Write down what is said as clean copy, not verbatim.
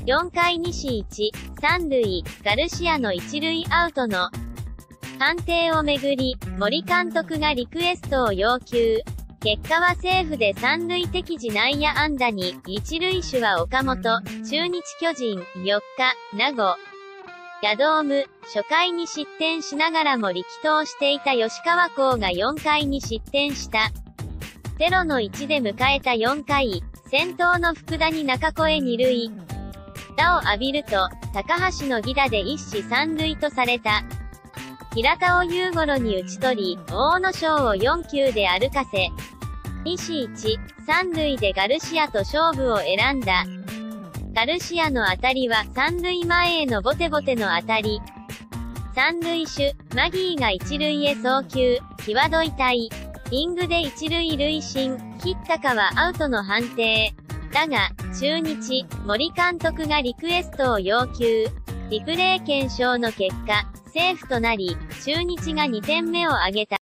4回西1、3塁、ガルシアの1塁アウトの判定をめぐり、森監督がリクエストを要求。結果はセーフで三塁敵地内野安打に、一塁手は岡本、中日巨人、4日、名護。ヤドーム、初回に失点しながらも力投していた吉川光が4回に失点した。0の1で迎えた4回、先頭の福田に中越え2塁。打を浴びると、高橋の犠打で一死三塁とされた。平田を優ゴロに打ち取り、大野賞を4球で歩かせ、西1、三塁でガルシアと勝負を選んだ。ガルシアの当たりは三塁前へのボテボテの当たり。三塁手、マギーが一塁へ送球、際どい対。イングで一塁塁審、ヒッタかはアウトの判定。だが、中日、森監督がリクエストを要求。リプレイ検証の結果、セーフとなり、中日が2点目を挙げた。